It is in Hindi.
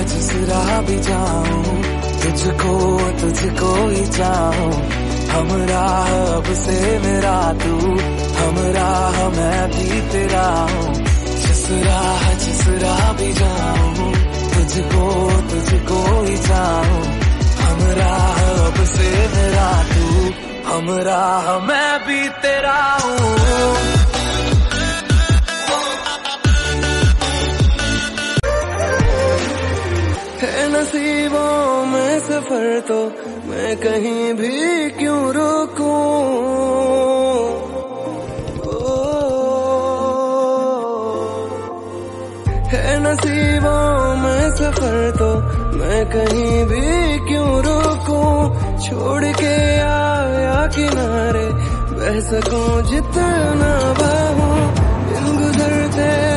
है जिस राह भी जाऊं, तुझको ही चाहूं। हमरा अब से मेरा तू, हमरा मैं भी तेरा हूँ। जिस राह भी जाऊं, तुझको ही चाहूं। हमरा अब से मेरा तू, हमरा मैं भी तेरा हूँ। है नसीबों में सफर तो मैं कहीं भी क्यों रुकूं। है नसीबों में सफर तो मैं कहीं भी क्यों रुकूं। छोड़ के आया किनारे बह सकूं जितना बहूं। दिन गुजरते